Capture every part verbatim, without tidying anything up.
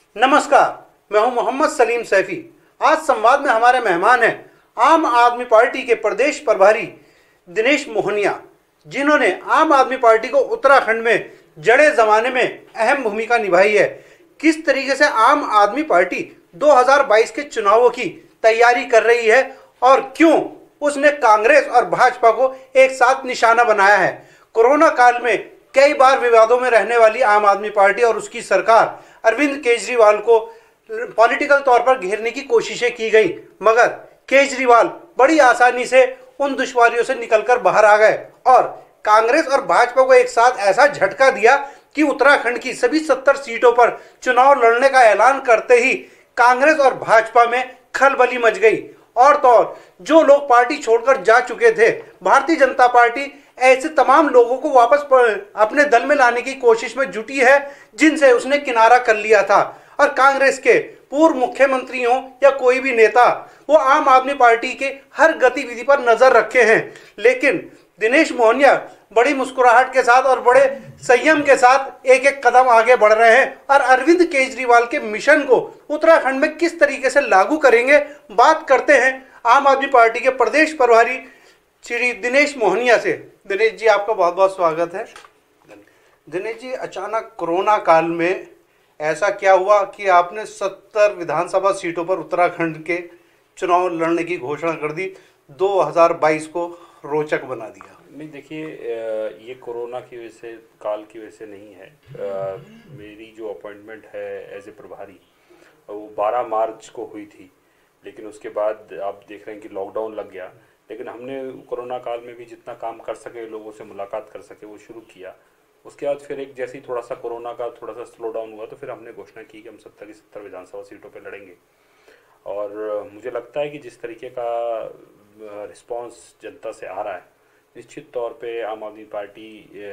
नमस्कार, मैं हूं मोहम्मद सलीम सैफी। आज संवाद में हमारे मेहमान हैं आम आदमी पार्टी के प्रदेश प्रभारी दिनेश मोहनिया, जिन्होंने आम आदमी पार्टी को उत्तराखंड में जड़े जमाने में अहम भूमिका निभाई है। किस तरीके से आम आदमी पार्टी दो हज़ार बाईस के चुनावों की तैयारी कर रही है और क्यों उसने कांग्रेस और भाजपा को एक साथ निशाना बनाया है। कोरोना काल में कई बार विवादों में रहने वाली आम आदमी पार्टी और उसकी सरकार अरविंद केजरीवाल को पॉलिटिकल तौर पर घेरने की कोशिशें की गई, मगर केजरीवाल बड़ी आसानी से उन दुश्वारियों से निकलकर बाहर आ गए और कांग्रेस और भाजपा को एक साथ ऐसा झटका दिया कि उत्तराखंड की सभी सत्तर सीटों पर चुनाव लड़ने का ऐलान करते ही कांग्रेस और भाजपा में खलबली मच गई। और तो और जो लोग पार्टी छोड़कर जा चुके थे, भारतीय जनता पार्टी ऐसे तमाम लोगों को वापस अपने दल में लाने की कोशिश में जुटी है जिनसे उसने किनारा कर लिया था। और कांग्रेस के पूर्व मुख्यमंत्री हो या कोई भी नेता, वो आम आदमी पार्टी के हर गतिविधि पर नजर रखे हैं। लेकिन दिनेश मोहनिया बड़ी मुस्कुराहट के साथ और बड़े संयम के साथ एक एक कदम आगे बढ़ रहे हैं और अरविंद केजरीवाल के मिशन को उत्तराखंड में किस तरीके से लागू करेंगे, बात करते हैं आम आदमी पार्टी के प्रदेश प्रभारी श्री दिनेश मोहनिया से। दिनेश जी, आपका बहुत बहुत स्वागत है। दिनेश जी, अचानक कोरोना काल में ऐसा क्या हुआ कि आपने सत्तर विधानसभा सीटों पर उत्तराखंड के चुनाव लड़ने की घोषणा कर दी, दो हज़ार बाईस को रोचक बना दिया? नहीं, देखिए, ये कोरोना की वजह से, काल की वजह से नहीं है। आ, मेरी जो अपॉइंटमेंट है एज ए प्रभारी वो बारह मार्च को हुई थी, लेकिन उसके बाद आप देख रहे हैं कि लॉकडाउन लग गया। लेकिन हमने कोरोना काल में भी जितना काम कर सके, लोगों से मुलाकात कर सके, वो शुरू किया। उसके बाद फिर एक जैसे ही थोड़ा सा कोरोना का थोड़ा सा स्लो डाउन हुआ तो फिर हमने घोषणा की कि हम सत्तर की सत्तर विधानसभा सीटों पर लड़ेंगे। और मुझे लगता है कि जिस तरीके का रिस्पांस जनता से आ रहा है, निश्चित तौर पे आम आदमी पार्टी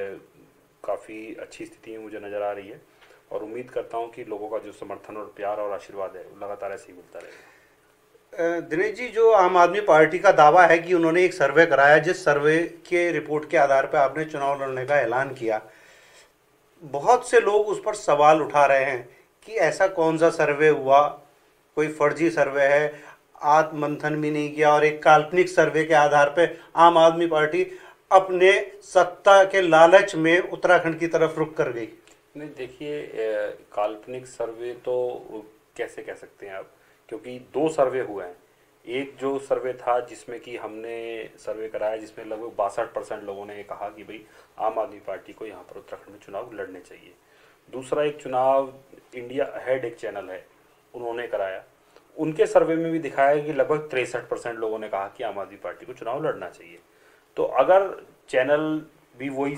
काफ़ी अच्छी स्थिति में मुझे नज़र आ रही है और उम्मीद करता हूं कि लोगों का जो समर्थन और प्यार और आशीर्वाद है लगातार ऐसे ही मिलता रहेगा। दिनेश जी, जो आम आदमी पार्टी का दावा है कि उन्होंने एक सर्वे कराया, जिस सर्वे के रिपोर्ट के आधार पर आपने चुनाव लड़ने का ऐलान किया, बहुत से लोग उस पर सवाल उठा रहे हैं कि ऐसा कौन सा सर्वे हुआ, कोई फर्जी सर्वे है, आत्ममंथन भी नहीं किया और एक काल्पनिक सर्वे के आधार पर आम आदमी पार्टी अपने सत्ता के लालच में उत्तराखंड की तरफ रुख कर गई। नहीं, देखिए, काल्पनिक सर्वे तो कैसे कह सकते हैं आप, क्योंकि दो सर्वे हुए हैं। एक जो सर्वे था जिसमें कि हमने सर्वे कराया, जिसमें लगभग बासठ परसेंट लोगों ने कहा कि भाई आम आदमी पार्टी को यहाँ पर उत्तराखंड में चुनाव लड़ने चाहिए। दूसरा एक चुनाव इंडिया अहेड एक चैनल है, उन्होंने कराया। उनके सर्वे में भी दिखाया कि लगभग तिरसठ परसेंट लोगों ने कहा कि आम आदमी पार्टी को चुनाव लड़ना चाहिए। तो अगर चैनल भी वही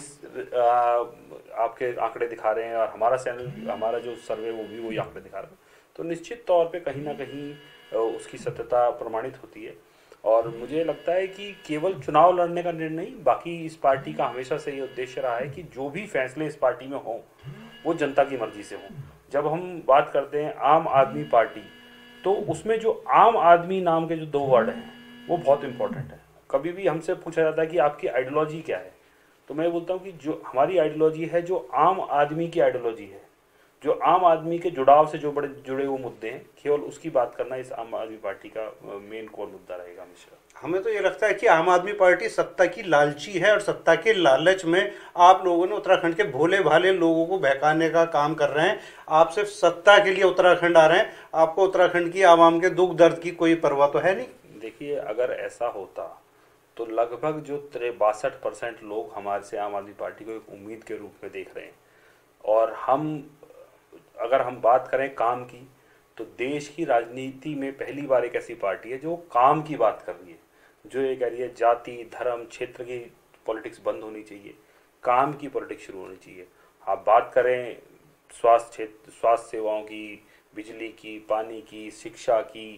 आपके आंकड़े दिखा रहे हैं और हमारा चैनल, हमारा जो सर्वे वो भी वही आंकड़े दिखा रहे हैं, तो निश्चित तौर पे कहीं ना कहीं उसकी सत्यता प्रमाणित होती है। और मुझे लगता है कि केवल चुनाव लड़ने का निर्णय नहीं, बाकी इस पार्टी का हमेशा से ये उद्देश्य रहा है कि जो भी फैसले इस पार्टी में हों वो जनता की मर्जी से हों। जब हम बात करते हैं आम आदमी पार्टी, तो उसमें जो आम आदमी नाम के जो दो वर्ड हैं वो बहुत इंपॉर्टेंट है। कभी भी हमसे पूछा जाता है कि आपकी आइडियोलॉजी क्या है, तो मैं बोलता हूँ कि जो हमारी आइडियोलॉजी है, जो आम आदमी की आइडियोलॉजी है, जो आम आदमी के जुड़ाव से जो बड़े जुड़े हुए मुद्दे हैं, केवल उसकी बात करना इस आम आदमी पार्टी का मेन कोर मुद्दा रहेगा हमेशा। हमें तो ये लगता है कि आम आदमी पार्टी सत्ता की लालची है और सत्ता के लालच में आप लोगों ने उत्तराखंड के भोले भाले लोगों को बहकाने का काम कर रहे हैं। आप सिर्फ सत्ता के लिए उत्तराखंड आ रहे हैं, आपको उत्तराखंड की आवाम के दुख दर्द की कोई परवाह तो है नहीं। देखिए, अगर ऐसा होता तो लगभग जो तिरे बासठ परसेंट लोग हमारे से आम आदमी पार्टी को एक उम्मीद के रूप में देख रहे हैं, और हम अगर हम बात करें काम की, तो देश की राजनीति में पहली बार एक ऐसी पार्टी है जो काम की बात कर रही है, जो ये कह रही है जाति धर्म क्षेत्र की पॉलिटिक्स बंद होनी चाहिए, काम की पॉलिटिक्स शुरू होनी चाहिए। आप बात करें स्वास्थ्य क्षेत्र, स्वास्थ्य सेवाओं की, बिजली की, पानी की, शिक्षा की,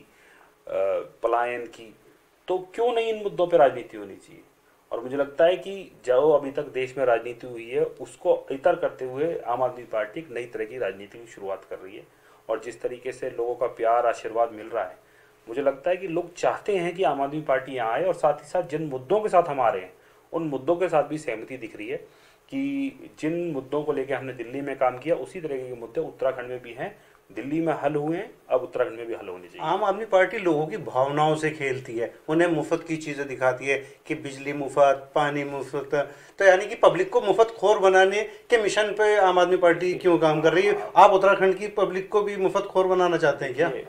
पलायन की, तो क्यों नहीं इन मुद्दों पर राजनीति होनी चाहिए। और मुझे लगता है कि जो अभी तक देश में राजनीति हुई है उसको इतर करते हुए आम आदमी पार्टी एक नई तरह की राजनीति की शुरुआत कर रही है। और जिस तरीके से लोगों का प्यार आशीर्वाद मिल रहा है, मुझे लगता है कि लोग चाहते हैं कि आम आदमी पार्टी यहाँ आए, और साथ ही साथ जिन मुद्दों के साथ हम आ रहे हैं उन मुद्दों के साथ भी सहमति दिख रही है कि जिन मुद्दों को लेकर हमने दिल्ली में काम किया उसी तरह के मुद्दे उत्तराखंड में भी हैं। दिल्ली में हल हुए हैं, अब उत्तराखंड में भी हल होने चाहिए। आम आदमी पार्टी लोगों की भावनाओं से खेलती है, उन्हें मुफ्त की चीज़ें दिखाती है कि बिजली मुफ्त, पानी मुफ्त, तो यानी कि पब्लिक को मुफ्त खोर बनाने के मिशन पे आम आदमी पार्टी क्यों काम कर रही है? आप उत्तराखंड की पब्लिक को भी मुफ्त खोर बनाना चाहते हैं क्या?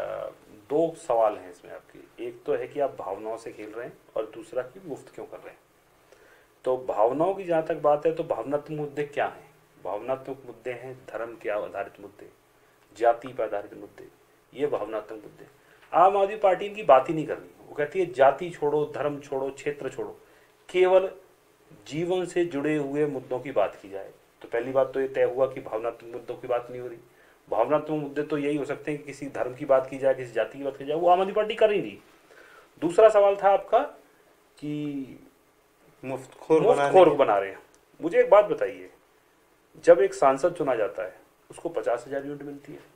दो सवाल हैं इसमें आपकी। एक तो है कि आप भावनाओं से खेल रहे हैं, और दूसरा कि मुफ्त क्यों कर रहे हैं। तो भावनाओं की जहाँ तक बात है तो भावनात्मक मुद्दे क्या हैं? भावनात्मक मुद्दे हैं धर्म के आधारित मुद्दे, जाति पर आधारित मुद्दे, ये भावनात्मक मुद्दे। आम आदमी पार्टी इनकी बात ही नहीं करनी। वो कहती है जाति छोड़ो, धर्म छोड़ो, क्षेत्र छोड़ो, केवल जीवन से जुड़े हुए मुद्दों की बात की जाए। तो पहली बात तो ये तय हुआ कि भावनात्मक मुद्दों की बात नहीं हो रही। भावनात्मक मुद्दे तो यही हो सकते हैं कि किसी धर्म की बात की जाए, किसी जाति की बात की जाए, वो आम आदमी पार्टी कर ही नहीं। दूसरा सवाल था आपका कि मुफ्त खोर मुफ्त खोर बना रहे हैं। मुझे एक बात बताइए, जब एक सांसद चुना जाता है उसको पचास हजार यूनिट मिलती है,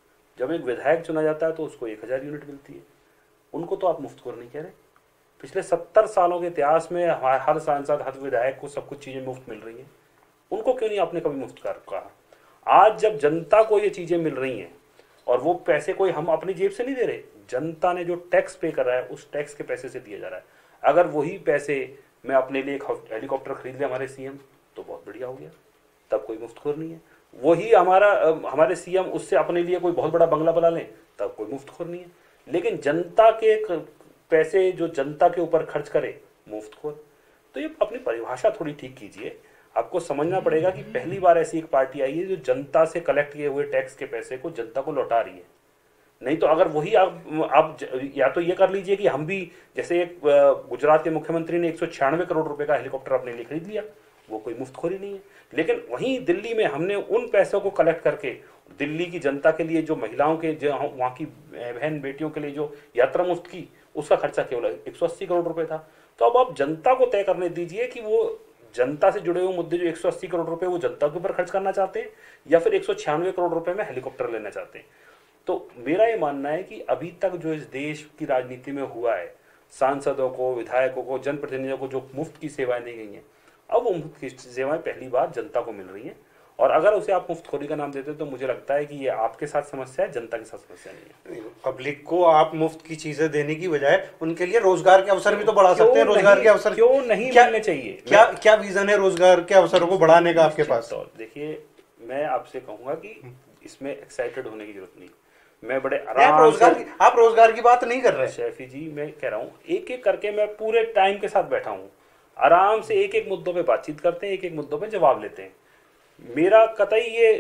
जब एक विधायक चुना जाता है तो उसको एक हजार यूनिट मिलती है। उनको तो आप मुफ्त खोर नहीं कह रहे। पिछले सत्तर सालों के इतिहास में हर सांसद, हर विधायक को सब कुछ चीजें मुफ्त मिल रही हैं। उनको क्यों नहीं आपने कभी मुफ्त कर कहा? आज जब जनता को ये चीजें मिल रही हैं, और वो पैसे कोई हम अपनी जेब से नहीं दे रहे, जनता ने जो टैक्स पे करा है उस टैक्स के पैसे से दिया जा रहा है। अगर वही पैसे मैं अपने लिए एक हेलीकॉप्टर खरीद ले हमारे सीएम, तो बहुत बढ़िया हो गया, तब कोई मुफ्तखोर नहीं है। वही हमारा हमारे सीएम उससे अपने लिए कोई बहुत बड़ा बंगला बना लें, तब कोई मुफ्तखोर नहीं है। लेकिन जनता के पैसे जो जनता के ऊपर खर्च करे, मुफ्तखोर। तो ये अपनी परिभाषा थोड़ी ठीक कीजिए। आपको समझना पड़ेगा कि पहली बार ऐसी एक पार्टी आई है जो जनता से कलेक्ट किए हुए टैक्स के पैसे को जनता को लौटा रही है। नहीं तो अगर वही आप आप या तो ये कर लीजिए कि हम भी, जैसे एक गुजरात के मुख्यमंत्री ने एक सौ छियानवे करोड़ रुपए का हेलीकॉप्टर अपने लिए खरीद लिया, वो कोई मुफ्तखोरी नहीं है। लेकिन वहीं दिल्ली में हमने उन पैसों को कलेक्ट करके दिल्ली की जनता के लिए, जो महिलाओं के, जो वहाँ की बहन बेटियों के लिए जो यात्रा मुफ्त की, उसका खर्चा केवल एक सौ अस्सी करोड़ रुपए था। तो अब आप जनता को तय करने दीजिए कि वो जनता से जुड़े हुए मुद्दे जो एक सौ अस्सी करोड़ रुपए वो जनता के ऊपर खर्च करना चाहते हैं, या फिर एक सौ छियानवे करोड़ रुपए में हेलीकॉप्टर लेना चाहते हैं। तो मेरा ये मानना है कि अभी तक जो इस देश की राजनीति में हुआ है, सांसदों को, विधायकों को, जनप्रतिनिधियों को जो मुफ्त की सेवाएं दी गई हैं, अब वो मुफ्त की सेवाएं पहली बार जनता को मिल रही हैं। और अगर उसे आप मुफ्तखोरी का नाम देते हो तो मुझे लगता है कि ये आपके साथ समस्या है, जनता के साथ समस्या नहीं है। पब्लिक को आप मुफ्त की चीजें देने की बजाय उनके लिए रोजगार के अवसर भी तो बढ़ा सकते हैं। रोजगार के अवसर क्यों नहीं मिलने चाहिए? क्या क्या विजन है रोजगार के अवसरों को बढ़ाने का आपके पास? देखिए, मैं आपसे कहूंगा कि इसमें एक्साइटेड होने की जरूरत नहीं। मैं बड़े आराम आप रोजगार की आप रोजगार की बात नहीं कर रहे। शैफी जी, मैं कह रहा हूँ एक एक करके मैं पूरे टाइम के साथ बैठा हूँ, आराम से एक एक मुद्दों पे बातचीत करते हैं, एक एक मुद्दों पे जवाब लेते हैं। मेरा कतई ये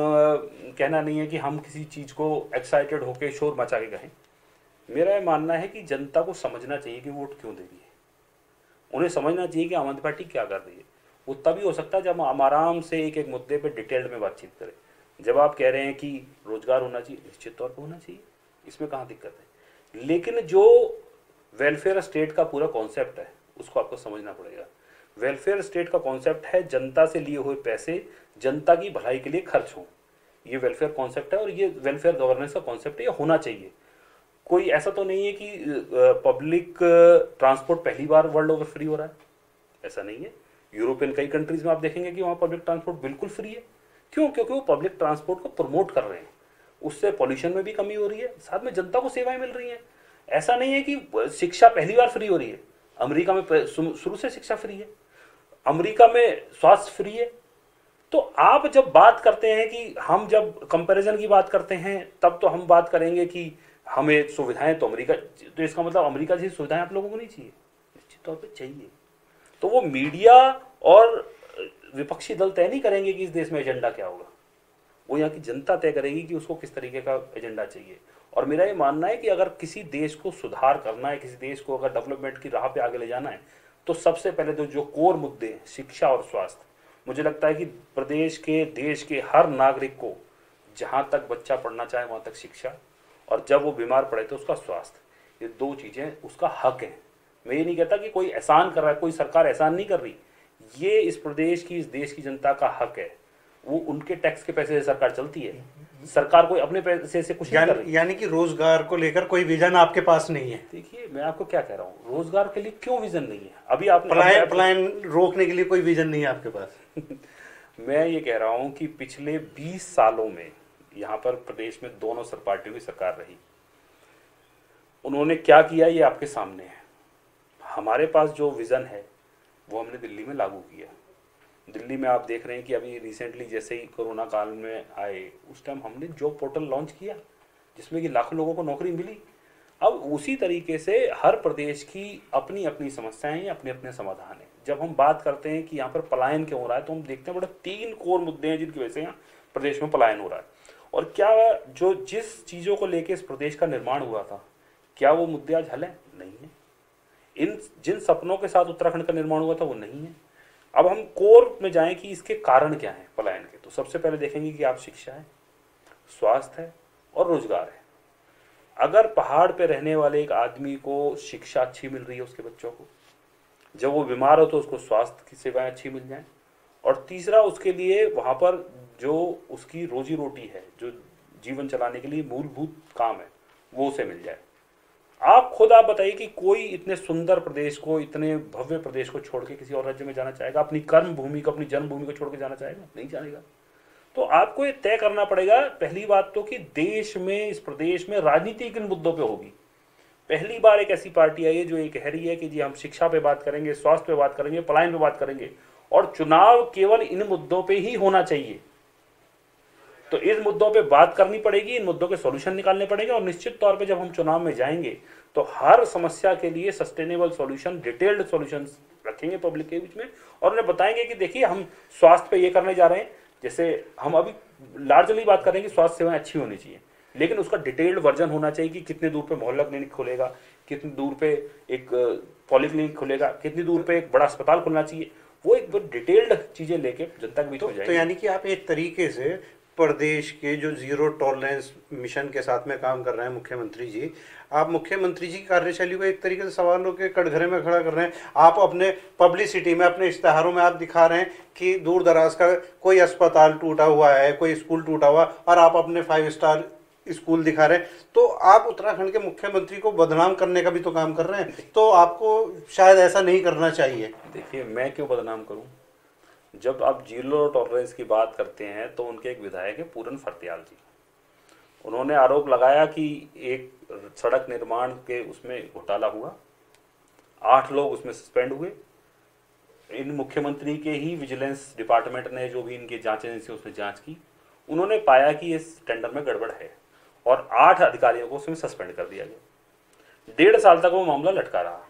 कहना नहीं है कि हम किसी चीज को एक्साइटेड होकर शोर मचा के कहें। मेरा ये मानना है कि जनता को समझना चाहिए कि वोट क्यों दे रही है। उन्हें समझना चाहिए कि आम आदमी पार्टी क्या कर रही है। वो तभी हो सकता है जब हम आराम से एक एक मुद्दे पे डिटेल्ड में बातचीत करें। जब आप कह रहे हैं कि रोजगार होना चाहिए, निश्चित तौर पर होना चाहिए, इसमें कहाँ दिक्कत है। लेकिन जो वेलफेयर स्टेट का पूरा कॉन्सेप्ट है उसको आपको समझना पड़ेगा। वेलफेयर स्टेट का कॉन्सेप्ट है जनता से लिए हुए पैसे जनता की भलाई के लिए खर्च हो, ये वेलफेयर कॉन्सेप्ट है। और ये वेलफेयर गवर्नेंस का कॉन्सेप्ट है, ये होना चाहिए। कोई ऐसा तो नहीं है कि पब्लिक ट्रांसपोर्ट पहली बार वर्ल्ड ओवर फ्री हो रहा है, ऐसा नहीं है। यूरोपियन कई कंट्रीज में आप देखेंगे कि वहाँ पब्लिक ट्रांसपोर्ट बिल्कुल फ्री है। क्यों? क्योंकि वो पब्लिक ट्रांसपोर्ट को प्रमोट कर रहे हैं, उससे पॉल्यूशन में भी कमी हो रही है, साथ में जनता को सेवाएं मिल रही हैं। ऐसा नहीं है कि शिक्षा पहली बार फ्री हो रही है। अमेरिका में शुरू से शिक्षा फ्री है, अमेरिका में स्वास्थ्य फ्री है। तो आप जब बात करते हैं कि हम जब कंपैरिजन की बात करते हैं तब तो हम बात करेंगे कि हमें सुविधाएं तो अमेरिका, तो इसका मतलब अमेरिका जैसी सुविधाएं आप लोगों को नहीं चाहिए? निश्चित तौर पे चाहिए। तो वो मीडिया और विपक्षी दल तय नहीं करेंगे कि इस देश में एजेंडा क्या होगा, वो यहाँ की जनता तय करेगी कि उसको किस तरीके का एजेंडा चाहिए। और मेरा ये मानना है कि अगर किसी देश को सुधार करना है, किसी देश को अगर डेवलपमेंट की राह पे आगे ले जाना है, तो सबसे पहले तो जो कोर मुद्दे हैं, शिक्षा और स्वास्थ्य, मुझे लगता है कि प्रदेश के, देश के हर नागरिक को जहाँ तक बच्चा पढ़ना चाहे वहाँ तक शिक्षा, और जब वो बीमार पड़े तो उसका स्वास्थ्य, ये दो चीज़ें उसका हक है। मैं ये नहीं कहता कि कोई एहसान कर रहा है, कोई सरकार एहसान नहीं कर रही, ये इस प्रदेश की, इस देश की जनता का हक है। वो उनके टैक्स के पैसे से सरकार चलती है, सरकार कोई अपने पैसे से कुछ नहीं कर रही। यानी कि रोजगार को लेकर कोई विजन आपके पास नहीं है? देखिए, मैं आपको क्या कह रहा हूँ, रोजगार के लिए क्यों विजन नहीं है? अभी आपने पलायन पलायन रोकने के लिए कोई विजन नहीं है आपके पास? मैं ये कह रहा हूँ कि पिछले बीस सालों में यहाँ पर प्रदेश में दोनों सर पार्टियों की सरकार रही। उन्होंने क्या किया ये आपके सामने है। हमारे पास जो विज़न है वो हमने दिल्ली में लागू किया। दिल्ली में आप देख रहे हैं कि अभी रिसेंटली जैसे ही कोरोना काल में आए उस टाइम हमने जॉब पोर्टल लॉन्च किया जिसमें कि लाखों लोगों को नौकरी मिली। अब उसी तरीके से हर प्रदेश की अपनी अपनी समस्याएं हैं, अपने अपने समाधान हैं। जब हम बात करते हैं कि यहाँ पर पलायन क्यों हो रहा है तो हम देखते हैं बड़े तीन कोर मुद्दे हैं जिनकी वजह से यहाँ प्रदेश में पलायन हो रहा है। और क्या जो जिस चीज़ों को लेकर इस प्रदेश का निर्माण हुआ था क्या वो मुद्दे आज हल हैं? नहीं है। इन जिन सपनों के साथ उत्तराखंड का निर्माण हुआ था वो नहीं है। अब हम कोर में जाएं कि इसके कारण क्या हैं पलायन के, तो सबसे पहले देखेंगे कि आप शिक्षा है, स्वास्थ्य है और रोजगार है। अगर पहाड़ पे रहने वाले एक आदमी को शिक्षा अच्छी मिल रही है उसके बच्चों को, जब वो बीमार हो तो उसको स्वास्थ्य की सेवाएं अच्छी मिल जाएं, और तीसरा उसके लिए वहाँ पर जो उसकी रोजी रोटी है, जो जीवन चलाने के लिए मूलभूत काम है वो उसे मिल जाए। आप खुद आप बताइए कि कोई इतने सुंदर प्रदेश को, इतने भव्य प्रदेश को छोड़ के किसी और राज्य में जाना चाहेगा? अपनी कर्म भूमि को, अपनी जन्मभूमि को छोड़ के जाना चाहेगा? नहीं जाएगा। तो आपको ये तय करना पड़ेगा पहली बात तो कि देश में, इस प्रदेश में राजनीति किन मुद्दों पे होगी। पहली बार एक ऐसी पार्टी आई है जो ये कह रही है कि जी हम शिक्षा पे बात करेंगे, स्वास्थ्य पे बात करेंगे, पलायन पे बात करेंगे, और चुनाव केवल इन मुद्दों पे ही होना चाहिए। तो इस मुद्दों पे बात करनी पड़ेगी, इन मुद्दों के सॉल्यूशन निकालने पड़ेंगे, और निश्चित तौर पे जब हम चुनाव में जाएंगे तो हर समस्या के लिए सस्टेनेबल सॉल्यूशन, डिटेल्ड सॉल्यूशंस रखेंगे पब्लिक के बीच में, और उन्हें बताएंगे कि देखिए हम स्वास्थ्य पे ये करने जा रहे हैं। जैसे हम अभी लार्जली बात कर रहे हैं कि स्वास्थ्य सेवाएं अच्छी होनी चाहिए, लेकिन उसका डिटेल्ड वर्जन होना चाहिए कि कितने दूर पे मोहल्ला क्लिनिक खुलेगा, कितनी दूर पे एक पॉलीक्लिनिक खुलेगा, कितनी दूर पे एक बड़ा अस्पताल खुलना चाहिए। वो एक डिटेल्ड चीजें लेके जनता के बीच तो, में तो यानी कि आप एक तरीके से प्रदेश के जो जीरो टॉलरेंस मिशन के साथ में काम कर रहे हैं मुख्यमंत्री जी, आप मुख्यमंत्री जी की कार्यशैली को एक तरीके से सवालों के कटघरे में खड़ा कर रहे हैं। आप अपने पब्लिसिटी में, अपने इश्तेहारों में आप दिखा रहे हैं कि दूर दराज का कोई अस्पताल टूटा हुआ है, कोई स्कूल टूटा हुआ, और आप अपने फाइव स्टार स्कूल दिखा रहे हैं। तो आप उत्तराखंड के मुख्यमंत्री को बदनाम करने का भी तो काम कर रहे हैं। तो आपको शायद ऐसा नहीं करना चाहिए। देखिए, मैं क्यों बदनाम करूं? जब आप जीरो टॉलरेंस की बात करते हैं तो उनके एक विधायक है पूरन फर्त्याल जी, उन्होंने आरोप लगाया कि एक सड़क निर्माण के उसमें घोटाला हुआ, आठ लोग उसमें सस्पेंड हुए। इन मुख्यमंत्री के ही विजिलेंस डिपार्टमेंट ने, जो भी इनकी जांच एजेंसी उसने जांच की, उन्होंने पाया कि इस टेंडर में गड़बड़ है और आठ अधिकारियों को उसमें सस्पेंड कर दिया गया। डेढ़ साल तक वो मामला लटका रहा।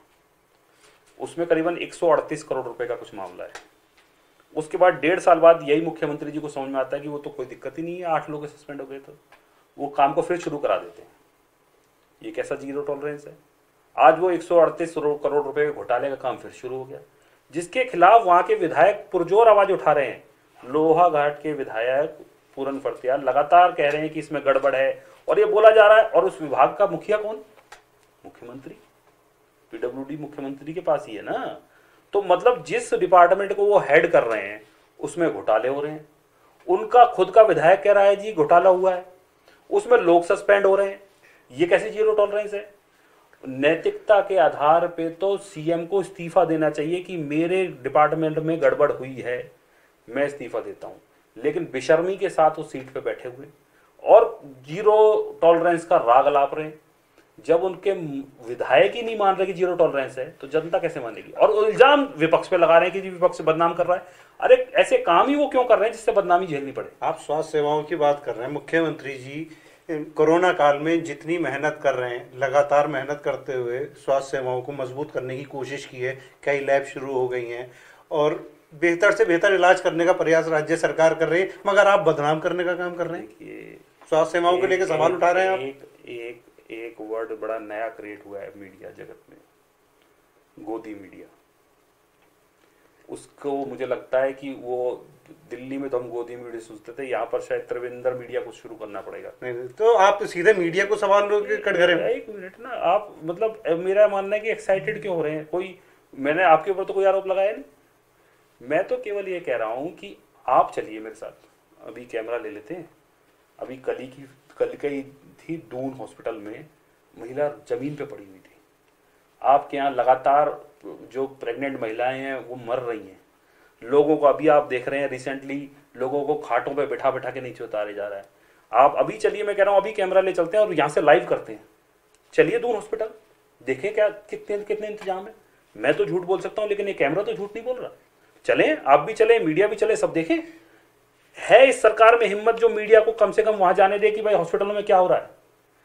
उसमें करीबन एक सौ अड़तीस करोड़ रुपए का कुछ मामला है। उसके बाद डेढ़ साल बाद यही मुख्यमंत्री जी को समझ में आता है कि वो तो कोई दिक्कत ही नहीं है, आठ लोग सस्पेंड हो गए, तो वो काम को फिर शुरू करा देते हैं। ये कैसा जीरो टॉलरेंस है? आज वो एक सौ अड़तीस करोड़ रुपए के घोटाले का काम फिर शुरू हो गया, जिसके खिलाफ वहां के विधायक पुरजोर आवाज उठा रहे हैं। लोहाघाट के विधायक पूरन फर्त्याल लगातार कह रहे हैं कि इसमें गड़बड़ है, और ये बोला जा रहा है। और उस विभाग का मुखिया कौन? मुख्यमंत्री, पीडब्ल्यूडी मुख्यमंत्री के पास ही है ना। तो मतलब जिस डिपार्टमेंट को वो हेड कर रहे हैं उसमें घोटाले हो रहे हैं। उनका खुद का विधायक कह रहा है जी घोटाला हुआ है, उसमें लोग सस्पेंड हो रहे हैं। ये कैसी जीरो टॉलरेंस है? नैतिकता के आधार पे तो सीएम को इस्तीफा देना चाहिए कि मेरे डिपार्टमेंट में गड़बड़ हुई है, मैं इस्तीफा देता हूं। लेकिन बेशर्मी के साथ वो सीट पे बैठे हुए और जीरो टॉलरेंस का राग अलाप रहे हैं। जब उनके विधायक ही नहीं मान रहे कि जीरो टॉलरेंस है तो जनता कैसे मानेगी? और इल्जाम विपक्ष पे लगा रहे हैं कि विपक्ष से बदनाम कर रहा है। अरे ऐसे काम ही वो क्यों कर रहे हैं जिससे बदनामी झेलनी पड़े? आप स्वास्थ्य सेवाओं की बात कर रहे हैं। मुख्यमंत्री जी कोरोना काल में जितनी मेहनत कर रहे हैं, लगातार मेहनत करते हुए स्वास्थ्य सेवाओं को मजबूत करने की कोशिश की है। कई लैब शुरू हो गई हैं और बेहतर से बेहतर इलाज करने का प्रयास राज्य सरकार कर रही है, मगर आप बदनाम करने का काम कर रहे हैं। स्वास्थ्य सेवाओं को लेकर सवाल उठा रहे हैं आप। एक एक एक वर्ड बड़ा नया क्रिएट हुआ है मीडिया जगत में, गोदी मीडिया। उसको मुझे लगता है कि वो दिल्ली में तो हम गोदी मीडिया सोचते थे, यहाँ पर शायद त्रिवेंद्र मीडिया को शुरू करना पड़ेगा। नहीं तो आप सीधे मीडिया को सवाल कटघरे में। एक मिनट ना, आप मतलब मेरा मानना है कि एक्साइटेड क्यों हो रहे हैं? कोई मैंने आपके ऊपर तो कोई आरोप लगाया नहीं। मैं तो केवल ये कह रहा हूँ कि आप चलिए मेरे साथ, अभी कैमरा ले लेते हैं। अभी कल ही की कल कई थी दून हॉस्पिटल में महिला जमीन पे पड़ी हुई थी। आपके यहाँ लगातार जो प्रेग्नेंट महिलाएं हैं वो मर रही हैं। लोगों को अभी आप देख रहे हैं रिसेंटली लोगों को खाटों पे बैठा बैठा के नीचे उतारे जा रहा है। आप अभी चलिए, मैं कह रहा हूं अभी कैमरा ले चलते हैं और यहां से लाइव करते हैं, चलिए दून हॉस्पिटल, देखें क्या कितने कितने इंतजाम है। मैं तो झूठ बोल सकता हूं लेकिन ये कैमरा तो झूठ नहीं बोल रहा। चलें, आप भी चले, मीडिया भी चले, सब देखें। है इस सरकार में हिम्मत जो मीडिया को कम से कम वहां जाने दे कि भाई हॉस्पिटलों में क्या हो रहा है?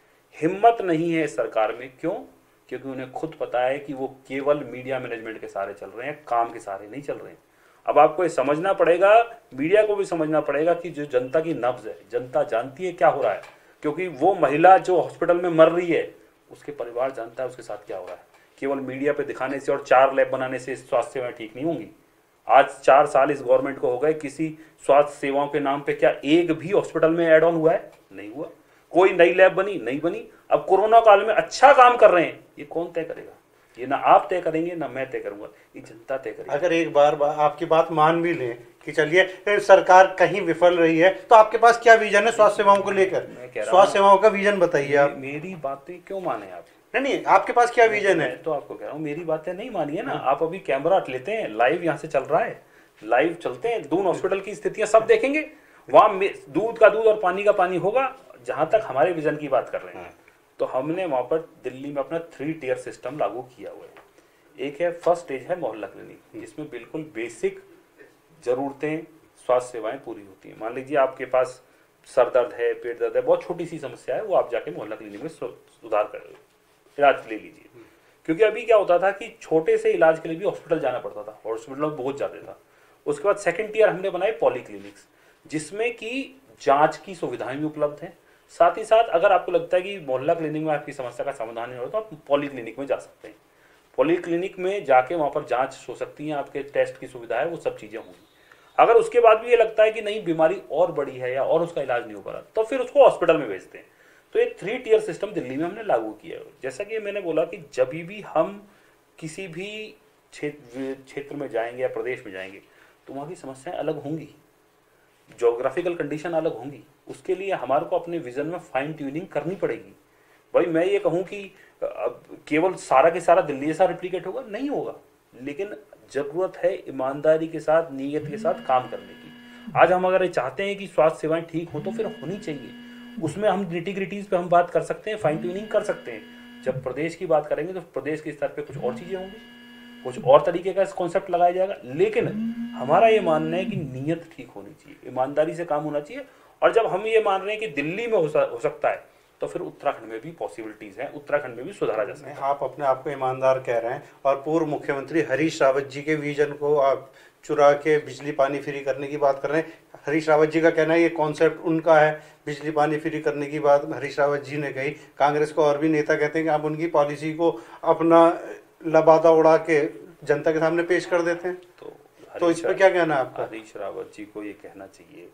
हिम्मत नहीं है इस सरकार में। क्यों? क्योंकि उन्हें खुद पता है कि वो केवल मीडिया मैनेजमेंट के सहारे चल रहे हैं, काम के सहारे नहीं चल रहे हैं। अब आपको ये समझना पड़ेगा, मीडिया को भी समझना पड़ेगा कि जो जनता की नब्ज है, जनता जानती है क्या हो रहा है। क्योंकि वो महिला जो हॉस्पिटल में मर रही है, उसके परिवार जानता है उसके साथ क्या हो रहा है। केवल मीडिया पे दिखाने से और चार लैब बनाने से स्वास्थ्य सेवाएं ठीक नहीं होंगी। आज चार साल इस गवर्नमेंट को हो गए, किसी स्वास्थ्य सेवाओं के नाम पे क्या एक भी हॉस्पिटल में एड ऑन हुआ है? नहीं हुआ। कोई नई लैब बनी? नहीं बनी। अब कोरोना काल में अच्छा काम कर रहे हैं, ये कौन तय करेगा? ये ना आप तय करेंगे ना मैं तय करूंगा, ये जनता तय करेगी। अगर एक बार बा, आपकी बात मान भी लें कि चलिए सरकार कहीं विफल रही है, तो आपके पास क्या विजन है स्वास्थ्य सेवाओं को लेकर? स्वास्थ्य सेवाओं का विजन बताइए आप। मेरी बातें क्यों माने आप? नहीं नहीं, आपके पास क्या विजन है? तो आपको कह रहा हूँ मेरी बातें नहीं मानिए ना। आप अभी कैमरा लेते हैं, लाइव यहाँ से चल रहा है, लाइव चलते हैं, दून हॉस्पिटल की स्थितियां सब देखेंगे। वहां दूध का दूध और पानी का पानी होगा। जहां तक हमारे विजन की बात कर रहे हैं, तो हमने वहां पर दिल्ली में अपना थ्री टियर सिस्टम लागू किया हुआ है। एक है, फर्स्ट स्टेज है मोहल्ला क्लिनिक, जिसमें बिल्कुल बेसिक जरूरतें, स्वास्थ्य सेवाएं पूरी होती हैं। मान लीजिए आपके पास सर दर्द है, पेट दर्द है, बहुत छोटी सी समस्या है, वो आप जाके मोहल्ला क्लिनिक में सुधार कर इलाज ले लीजिए। क्योंकि अभी क्या होता था कि छोटे से इलाज के लिए भी हॉस्पिटल जाना पड़ता था, हॉस्पिटल में बहुत ज़्यादा था। उसके बाद सेकंड टियर हमने बनाए पॉली क्लिनिक्स, जिसमें कि जांच की सुविधाएं भी उपलब्ध हैं। साथ ही साथ अगर आपको लगता है कि मोहल्ला क्लिनिक में आपकी समस्या का समाधान नहीं हो तो आप पॉली क्लिनिक में जा सकते हैं। पॉली क्लिनिक में जाके वहाँ पर जांच हो सकती है, आपके टेस्ट की सुविधा है, वो सब चीज़ें होंगी। अगर उसके बाद भी ये लगता है कि नहीं बीमारी और बड़ी है या और उसका इलाज नहीं हो पा रहा, तो फिर उसको हॉस्पिटल में भेजते हैं। तो ये थ्री टियर सिस्टम दिल्ली में हमने लागू किया है। जैसा कि मैंने बोला कि जब भी हम किसी भी क्षेत्र क्षेत्र में जाएंगे या प्रदेश में जाएंगे, तो वहाँ की समस्याएं अलग होंगी, जोग्राफिकल कंडीशन अलग होंगी। उसके लिए हमारे को अपने विजन में फाइन ट्यूनिंग करनी पड़ेगी। भाई मैं ये कहूँ कि अब केवल सारा के सारा दिल्ली जैसा रिप्लिकेट होगा, नहीं होगा, लेकिन जरूरत है ईमानदारी के साथ, नीयत के साथ काम करने की। आज हम अगर चाहते हैं कि स्वास्थ्य सेवाएं ठीक हो तो फिर होनी चाहिए। उसमें हम निटी ग्रिटीज पे हम बात कर सकते हैं, फाइन ट्यूनिंग कर सकते हैं। जब प्रदेश की बात करेंगे तो प्रदेश के स्तर पे कुछ और चीजें होंगी, कुछ और तरीके का कॉन्सेप्ट लगाया जाएगा। लेकिन हमारा ये मानना है कि नीयत ठीक होनी चाहिए, ईमानदारी से काम होना चाहिए। और जब हम ये मान रहे हैं कि दिल्ली में हो सकता है, तो फिर उत्तराखंड में भी पॉसिबिलिटीज हैं, उत्तराखंड में भी सुधारा जा सकता है। आप अपने आप को ईमानदार कह रहे हैं और पूर्व मुख्यमंत्री हरीश रावत जी के विजन को आप चुरा के बिजली पानी फ्री करने की बात कर रहे हैं। हरीश रावत जी का कहना है ये कॉन्सेप्ट उनका है, बिजली पानी फ्री करने की बात हरीश रावत जी ने कही। कांग्रेस को और भी नेता कहते हैं कि आप उनकी पॉलिसी को अपना लबादा उड़ा के जनता के सामने पेश कर देते हैं। तो, तो इस पर क्या कहना है आपका? हरीश रावत जी को ये कहना चाहिए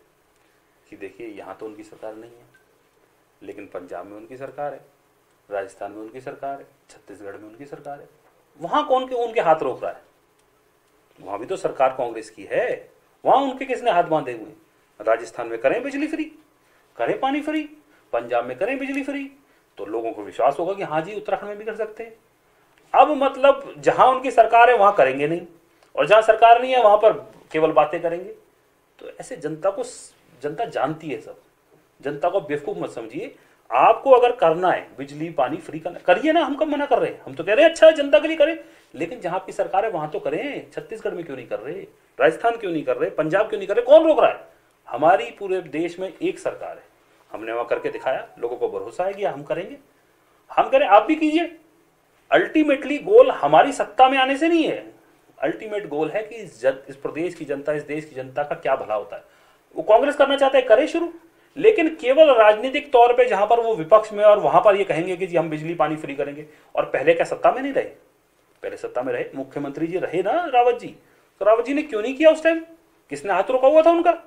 कि देखिए यहाँ तो उनकी सरकार नहीं है, लेकिन पंजाब में उनकी सरकार है, राजस्थान में उनकी सरकार है, छत्तीसगढ़ में उनकी सरकार है। वहां कौन के उनके हाथ रोक रहा है? वहां भी तो सरकार कांग्रेस की है, वहां उनके किसने हाथ बांधे हुए? राजस्थान में करें बिजली फ्री, करें पानी फ्री, पंजाब में करें बिजली फ्री, तो लोगों को विश्वास होगा कि हाँ जी उत्तराखंड में भी कर सकते हैं। अब मतलब जहां उनकी सरकार है वहां करेंगे नहीं, और जहां सरकार नहीं है वहां पर केवल बातें करेंगे। तो ऐसे जनता को, जनता जानती है सब, जनता को बेवकूफ मत समझिए। आपको अगर करना है बिजली पानी फ्री करना, करिए ना, हम कब मना कर रहे हैं? हम तो कह रहे हैं अच्छा है जनता के लिए करें, लेकिन जहां आपकी सरकार है वहां तो करें। छत्तीसगढ़ में क्यों नहीं कर रहे? राजस्थान क्यों नहीं कर रहे? पंजाब क्यों नहीं कर रहे? कौन रोक रहा है? हमारी पूरे देश में एक सरकार है, हमने वहां करके दिखाया, लोगों को भरोसा है कि हम करेंगे। हम करें, आप भी कीजिए। अल्टीमेटली गोल हमारी सत्ता में आने से नहीं है, अल्टीमेट गोल है कि इस, इस प्रदेश की जनता, इस देश की जनता का क्या भला होता है। वो कांग्रेस करना चाहता है, करे शुरू, लेकिन केवल राजनीतिक तौर पे जहां पर वो विपक्ष में और वहां पर ये कहेंगे कि जी हम बिजली पानी फ्री करेंगे। और पहले क्या सत्ता में नहीं रहे? पहले सत्ता में रहे, मुख्यमंत्री जी रहे ना रावत जी, तो रावत जी ने क्यों नहीं किया उस टाइम? किसने हाथ रोका हुआ था उनका?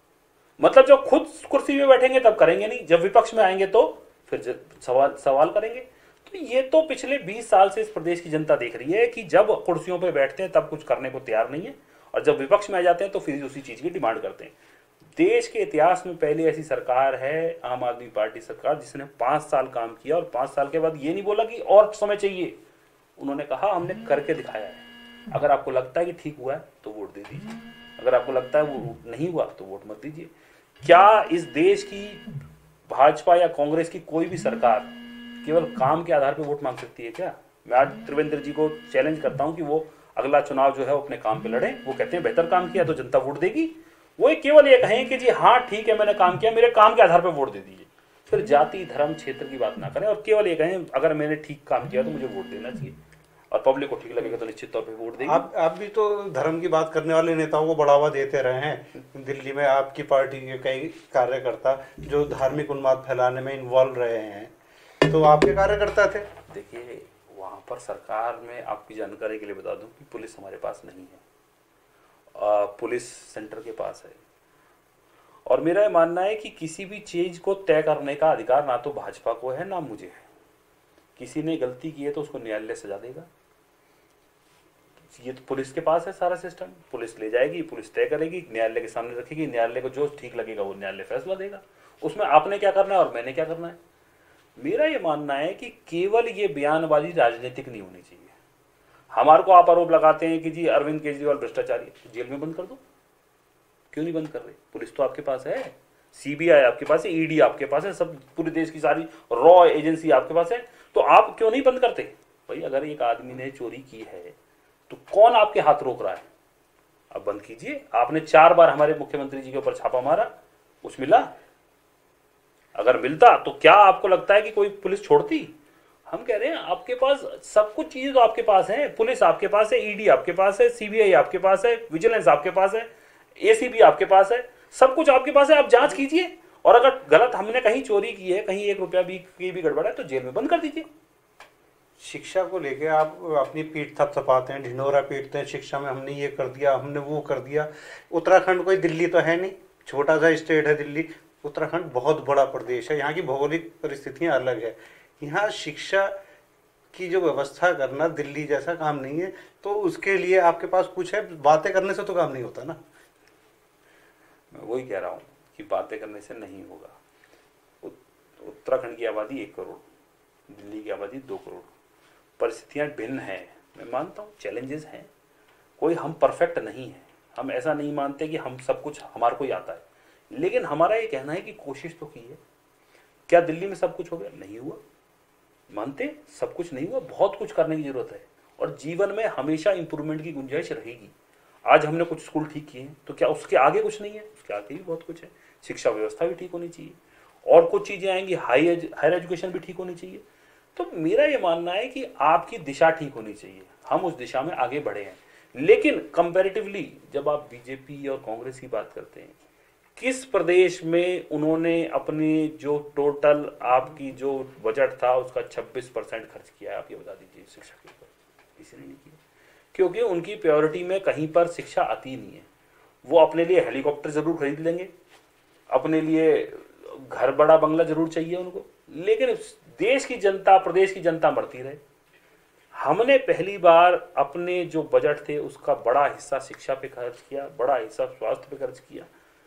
मतलब जब खुद कुर्सी पे बैठेंगे तब करेंगे नहीं, जब विपक्ष में आएंगे तो फिर सवाल सवाल करेंगे। तो ये तो पिछले बीस साल से इस प्रदेश की जनता देख रही है कि जब कुर्सियों पे बैठते हैं तब कुछ करने को तैयार नहीं है, और जब विपक्ष में आ जाते हैं तो फिर उसी चीज की डिमांड करते हैं। देश के इतिहास में पहले ऐसी सरकार है, आम आदमी पार्टी सरकार, जिसने पांच साल काम किया और पांच साल के बाद ये नहीं बोला कि और समय चाहिए। उन्होंने कहा हमने करके दिखाया है। अगर आपको लगता है कि ठीक हुआ है तो वोट दे दीजिए, अगर आपको लगता है वो नहीं हुआ तो वोट मत दीजिए। क्या इस देश की भाजपा या कांग्रेस की कोई भी सरकार केवल काम के आधार पर वोट मांग सकती है क्या? मैं आज त्रिवेंद्र जी को चैलेंज करता हूं कि वो अगला चुनाव जो है वो अपने काम पे लड़े। वो कहते हैं बेहतर काम किया तो जनता वोट देगी। वो केवल ये कहें कि जी हाँ ठीक है मैंने काम किया, मेरे काम के आधार पर वोट दे दीजिए। फिर जाति धर्म क्षेत्र की बात ना करें और केवल ये कहें अगर मैंने ठीक काम किया तो मुझे वोट देना चाहिए और पब्लिक को ठीक लगेगा तो निश्चित तौर पे वोट देगी। आप आप भी तो धर्म की बात करने वाले नेताओं को बढ़ावा देते रहे हैं। दिल्ली में आपकी पार्टी के कई कार्यकर्ता जो धार्मिक उन्माद फैलाने में इन्वॉल्व रहे हैं, तो आपके कार्यकर्ता थे। देखिए वहाँ पर सरकार में आपकी जानकारी के लिए बता दूं कि पुलिस हमारे पास नहीं है, आ, पुलिस सेंटर के पास है। और मेरा ये मानना है कि किसी भी चीज को तय करने का अधिकार ना तो भाजपा को है ना मुझे है। किसी ने गलती की है तो उसको न्यायालय सजा देगा। ये तो पुलिस के पास है सारा सिस्टम। पुलिस ले जाएगी, पुलिस तय करेगी, न्यायालय के सामने रखेगी, न्यायालय को जो ठीक लगेगा वो न्यायालय फैसला देगा। उसमें आपने क्या करना है और मैंने क्या करना है। मेरा ये मानना है कि केवल ये बयानबाजी राजनीतिक नहीं होनी चाहिए। हमारे को आप आरोप लगाते हैं कि जी अरविंद केजरीवाल भ्रष्टाचारी, जेल में बंद कर दो। क्यों नहीं बंद कर रहे? पुलिस तो आपके पास है, सीबीआई आपके पास है, ईडी आपके पास है, सब पूरे देश की सारी रॉ एजेंसी आपके पास है। तो आप क्यों नहीं बंद करते? भाई अगर एक आदमी ने चोरी की है तो कौन आपके हाथ रोक रहा है? अब बंद कीजिए। आपने चार बार हमारे मुख्यमंत्री जी के ऊपर छापा मारा, कुछ मिला? अगर मिलता तो क्या आपको लगता है कि कोई पुलिस छोड़ती? हम कह रहे हैं आपके पास सब कुछ चीजें तो आपके पास है। पुलिस आपके पास है, ईडी आपके पास है, सीबीआई आपके पास है, विजिलेंस आपके पास है, एसीबी आपके पास है, सब कुछ आपके पास है। आप जांच कीजिए और अगर गलत हमने कहीं चोरी की है, कहीं एक रुपया भी की भी गड़बड़ है तो जेल में बंद कर दीजिए। शिक्षा को लेके आप अपनी पीठ थपथपाते हैं, ढिंढोरा पीटते हैं, शिक्षा में हमने ये कर दिया, हमने वो कर दिया। उत्तराखंड कोई दिल्ली तो है नहीं, छोटा सा स्टेट है दिल्ली। उत्तराखंड बहुत बड़ा प्रदेश है, यहाँ की भौगोलिक परिस्थितियाँ अलग है। यहाँ शिक्षा की जो व्यवस्था करना दिल्ली जैसा काम नहीं है, तो उसके लिए आपके पास कुछ है। बातें करने से तो काम नहीं होता ना। मैं वही कह रहा हूँ कि बातें करने से नहीं होगा। उत्तराखंड की आबादी एक करोड़, दिल्ली की आबादी दो करोड़, परिस्थितियाँ भिन्न हैं। मैं मानता हूँ चैलेंजेस हैं, कोई हम परफेक्ट नहीं है। हम ऐसा नहीं मानते कि हम सब कुछ हमारे को ही आता है, लेकिन हमारा ये कहना है कि कोशिश तो की है। क्या दिल्ली में सब कुछ हो गया? नहीं हुआ। मानते सब कुछ नहीं हुआ, बहुत कुछ करने की जरूरत है और जीवन में हमेशा इंप्रूवमेंट की गुंजाइश रहेगी। आज हमने कुछ स्कूल ठीक किए हैं तो क्या उसके आगे कुछ नहीं है? उसके आगे भी बहुत कुछ है। शिक्षा व्यवस्था भी ठीक होनी चाहिए और कुछ चीजें आएंगी, हाई एज, हायर एजुकेशन भी ठीक होनी चाहिए। तो मेरा ये मानना है कि आपकी दिशा ठीक होनी चाहिए, हम उस दिशा में आगे बढ़े हैं। लेकिन कंपैरेटिवली जब आप बीजेपी और कांग्रेस की बात करते हैं, किस प्रदेश में उन्होंने अपने जो टोटल आपकी जो बजट था उसका छब्बीस परसेंट खर्च किया है? आप ये बता दीजिए शिक्षा के ऊपर। किसी ने नहीं किया, क्योंकि उनकी प्रायोरिटी में कहीं पर शिक्षा आती नहीं है। वो अपने लिए हेलीकॉप्टर जरूर खरीद लेंगे, अपने लिए घर बड़ा बंगला जरूर चाहिए उनको, लेकिन देश की जनता, प्रदेश की जनता मरती रहे। हमने पहली बार अपने जो बजट थे उसका बड़ा हिस्सा शिक्षा पे खर्च किया, बड़ा हिस्सा स्वास्थ्य पे खर्च किया।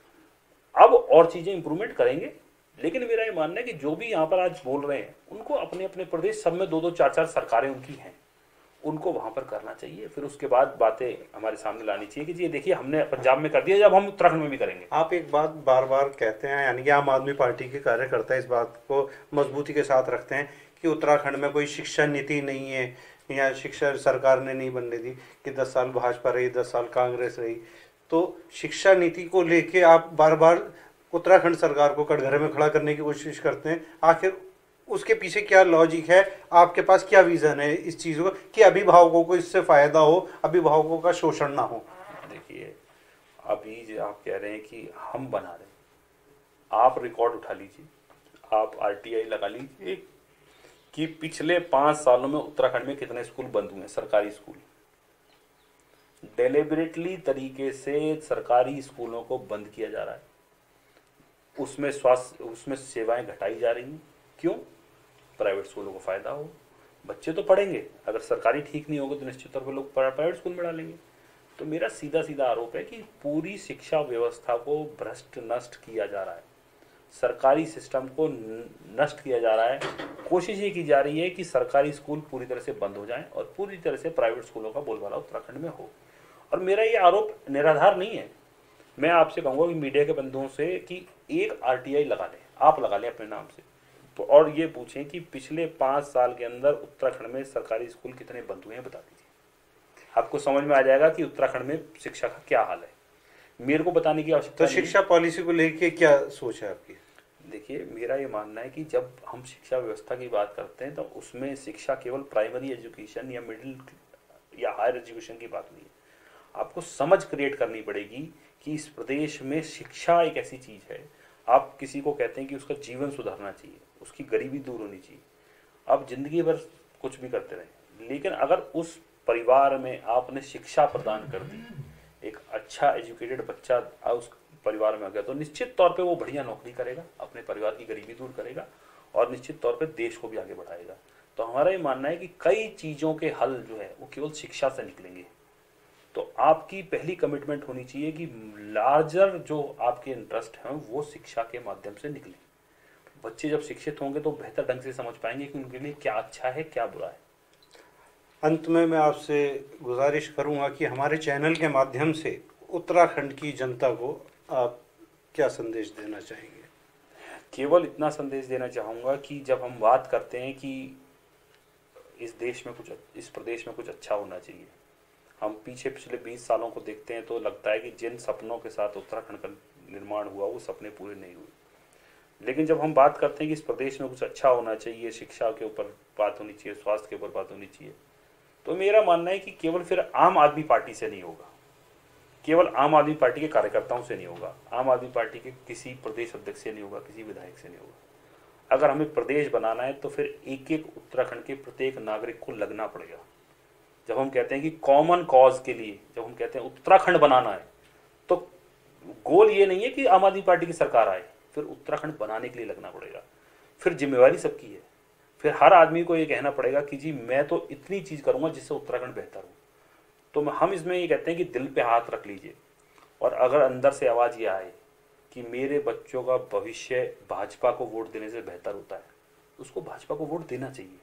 अब और चीजें इंप्रूवमेंट करेंगे, लेकिन मेरा ये मानना है कि जो भी यहाँ पर आज बोल रहे हैं उनको अपने अपने प्रदेश सब में दो दो चार चार सरकारें उनकी हैं, उनको वहां पर करना चाहिए। फिर उसके बाद बातें हमारे सामने लानी चाहिए कि जी देखिए हमने पंजाब में कर दिया, जब हम उत्तराखंड में भी करेंगे। आप एक बात बार बार कहते हैं, यानी कि आम आदमी पार्टी के कार्यकर्ता इस बात को मजबूती के साथ रखते हैं कि उत्तराखंड में कोई शिक्षा नीति नहीं है या शिक्षा सरकार ने नहीं बनने दी, कि दस साल भाजपा रही, दस साल कांग्रेस रही। तो शिक्षा नीति को लेके आप बार बार उत्तराखंड सरकार को कटघरे में खड़ा करने की कोशिश करते हैं। आखिर उसके पीछे क्या लॉजिक है? आपके पास क्या विजन है इस चीज़ को कि अभिभावकों को इससे फायदा हो, अभिभावकों का शोषण ना हो? देखिए अभी जो आप कह रहे हैं कि हम बना रहे हैं, आप रिकॉर्ड उठा लीजिए, आप आरटीआई लगा लीजिए कि पिछले पाँच सालों में उत्तराखंड में कितने स्कूल बंद हुए हैं, सरकारी स्कूल। डेलिबरेटली तरीके से सरकारी स्कूलों को बंद किया जा रहा है, उसमें स्वास्थ्य उसमें सेवाएं घटाई जा रही हैं। क्यों? प्राइवेट स्कूलों को फायदा हो, बच्चे तो पढ़ेंगे, अगर सरकारी ठीक नहीं होगा तो निश्चित तौर पर लोग प्राइवेट स्कूल में डालेंगे। तो मेरा सीधा सीधा आरोप है कि पूरी शिक्षा व्यवस्था को भ्रष्ट नष्ट किया जा रहा है, सरकारी सिस्टम को नष्ट किया जा रहा है। कोशिश ये की जा रही है कि सरकारी स्कूल पूरी तरह से बंद हो जाएं और पूरी तरह से प्राइवेट स्कूलों का बोलबाला उत्तराखंड में हो। और मेरा ये आरोप निराधार नहीं है। मैं आपसे कहूँगा कि मीडिया के बंधुओं से कि एक आरटीआई लगा लें, आप लगा लें अपने नाम से। तो और ये पूछें कि पिछले पाँच साल के अंदर उत्तराखंड में सरकारी स्कूल कितने बंद हुए हैं, बता दीजिए। आपको समझ में आ जाएगा कि उत्तराखंड में शिक्षा का क्या हाल है। मेरे को बताने की आवश्यकता तो शिक्षा पॉलिसी को लेके क्या सोच है आपकी? देखिए, मेरा ये मानना है कि जब हम शिक्षा व्यवस्था की बात करते हैं तो उसमें शिक्षा केवल प्राइमरी एजुकेशन या मिडिल या हायर एजुकेशन की बात नहीं है। आपको समझ क्रिएट करनी पड़ेगी कि इस प्रदेश में शिक्षा एक ऐसी चीज़ है, आप किसी को कहते हैं कि उसका जीवन सुधरना चाहिए, उसकी गरीबी दूर होनी चाहिए, आप जिंदगी भर कुछ भी करते रहें, लेकिन अगर उस परिवार में आपने शिक्षा प्रदान कर दी, एक अच्छा एजुकेटेड बच्चा उस परिवार में आ गया, तो निश्चित तौर पे वो बढ़िया नौकरी करेगा, अपने परिवार की गरीबी दूर करेगा और निश्चित तौर पे देश को भी आगे बढ़ाएगा। तो हमारा ये मानना है कि कई चीज़ों के हल जो है वो केवल शिक्षा से निकलेंगे। तो आपकी पहली कमिटमेंट होनी चाहिए कि लार्जर जो आपके इंटरेस्ट हैं वो शिक्षा के माध्यम से निकले। बच्चे जब शिक्षित होंगे तो बेहतर ढंग से समझ पाएंगे कि उनके लिए क्या अच्छा है, क्या बुरा है। अंत में मैं आपसे गुजारिश करूंगा कि हमारे चैनल के माध्यम से उत्तराखंड की जनता को आप क्या संदेश देना चाहेंगे? केवल इतना संदेश देना चाहूँगा कि जब हम बात करते हैं कि इस देश में कुछ, इस प्रदेश में कुछ अच्छा होना चाहिए, हम पीछे पिछले बीस सालों को देखते हैं तो लगता है कि जिन सपनों के साथ उत्तराखंड का निर्माण हुआ वो सपने पूरे नहीं हुए। लेकिन जब हम बात करते हैं कि इस प्रदेश में कुछ अच्छा होना चाहिए, शिक्षा के ऊपर बात होनी चाहिए, स्वास्थ्य के ऊपर बात होनी चाहिए, तो मेरा मानना है कि केवल फिर आम आदमी पार्टी से नहीं होगा, केवल आम आदमी पार्टी के कार्यकर्ताओं से नहीं होगा, आम आदमी पार्टी के किसी प्रदेश अध्यक्ष से नहीं होगा, किसी विधायक से नहीं होगा। अगर हमें प्रदेश बनाना है तो फिर एक एक उत्तराखंड के प्रत्येक नागरिक को लगना पड़ेगा। जब हम कहते हैं कि कॉमन कॉज के लिए, जब हम कहते हैं उत्तराखंड बनाना है, तो गोल ये नहीं है कि आम आदमी पार्टी की सरकार आए, फिर उत्तराखंड बनाने के लिए लगना पड़ेगा। फिर जिम्मेवारी सबकी है, फिर हर आदमी को ये कहना पड़ेगा कि जी मैं तो इतनी चीज़ करूँगा जिससे उत्तराखंड बेहतर हो। तो हम इसमें ये कहते हैं कि दिल पे हाथ रख लीजिए, और अगर अंदर से आवाज़ ये आए कि मेरे बच्चों का भविष्य भाजपा को वोट देने से बेहतर होता है, उसको भाजपा को वोट देना चाहिए।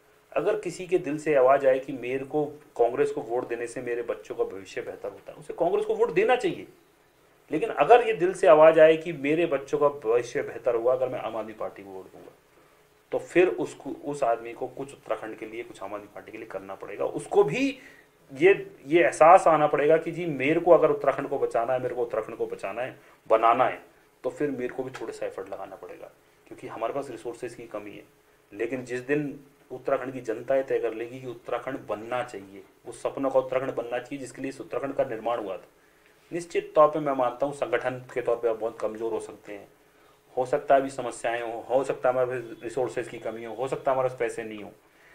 अगर किसी के दिल से आवाज़ आए कि मेरे को कांग्रेस को वोट देने से मेरे बच्चों का भविष्य बेहतर होता है, उसे कांग्रेस को वोट देना चाहिए। लेकिन अगर ये दिल से आवाज़ आए कि मेरे बच्चों का भविष्य बेहतर हुआ अगर मैं आम आदमी पार्टी को वोट दूंगा, तो फिर उसको, उस आदमी को कुछ उत्तराखंड के लिए, कुछ आम आदमी पार्टी के लिए करना पड़ेगा। उसको भी ये ये एहसास आना पड़ेगा कि जी मेरे को अगर उत्तराखंड को बचाना है, मेरे को उत्तराखंड को बचाना है, बनाना है, तो फिर मेरे को भी थोड़ा सा एफर्ट लगाना पड़ेगा, क्योंकि हमारे पास रिसोर्सेज की कमी है। लेकिन जिस दिन उत्तराखंड की जनता ये तय कर लेगी कि उत्तराखंड बनना चाहिए, उस सपनों का उत्तराखंड बनना चाहिए जिसके लिए इस उत्तराखंड का निर्माण हुआ था, निश्चित तौर पे मैं मानता हूँ संगठन के तौर पे आप बहुत कमज़ोर हो सकते हैं, हो सकता है अभी समस्याएं हो हो सकता है हमारे रिसोर्सेज की कमी हो हो सकता है हमारे पास पैसे नहीं हो,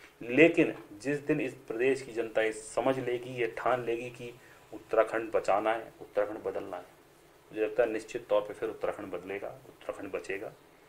लेकिन जिस दिन इस प्रदेश की जनता ये समझ लेगी, ये ठान लेगी कि उत्तराखंड बचाना है, उत्तराखंड बदलना है, मुझे लगता है निश्चित तौर पे फिर उत्तराखंड बदलेगा, उत्तराखंड बचेगा।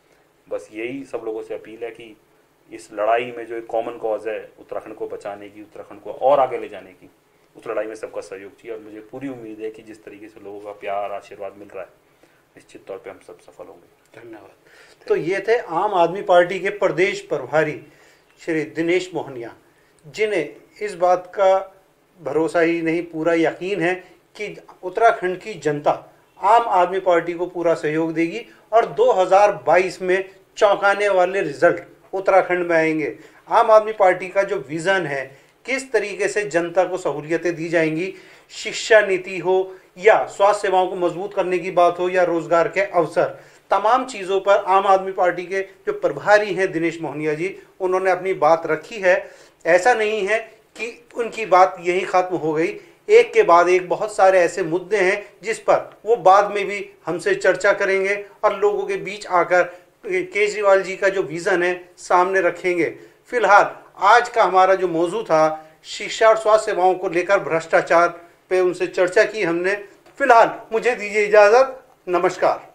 बस यही सब लोगों से अपील है कि इस लड़ाई में जो एक कॉमन कॉज है उत्तराखंड को बचाने की, उत्तराखंड को और आगे ले जाने की, उस लड़ाई में सबका सहयोग चाहिए। और मुझे पूरी उम्मीद है कि जिस तरीके से लोगों का प्यार आशीर्वाद मिल रहा है, निश्चित तौर पे हम सब सफल होंगे। धन्यवाद। तो ये थे आम आदमी पार्टी के प्रदेश प्रभारी श्री दिनेश मोहनिया, जिन्हें इस बात का भरोसा ही नहीं पूरा यकीन है कि उत्तराखंड की जनता आम आदमी पार्टी को पूरा सहयोग देगी और दो हज़ार बाईस में चौंकाने वाले रिजल्ट उत्तराखंड में आएंगे। आम आदमी पार्टी का जो विज़न है, किस तरीके से जनता को सहूलियतें दी जाएंगी, शिक्षा नीति हो या स्वास्थ्य सेवाओं को मजबूत करने की बात हो या रोजगार के अवसर, तमाम चीज़ों पर आम आदमी पार्टी के जो प्रभारी हैं दिनेश मोहनिया जी, उन्होंने अपनी बात रखी है। ऐसा नहीं है कि उनकी बात यही खत्म हो गई, एक के बाद एक बहुत सारे ऐसे मुद्दे हैं जिस पर वो बाद में भी हमसे चर्चा करेंगे और लोगों के बीच आकर केजरीवाल जी का जो विज़न है सामने रखेंगे। फिलहाल आज का हमारा जो मौजू था, शिक्षा और स्वास्थ्य सेवाओं को लेकर भ्रष्टाचार पे उनसे चर्चा की हमने। फिलहाल मुझे दीजिए इजाज़त, नमस्कार।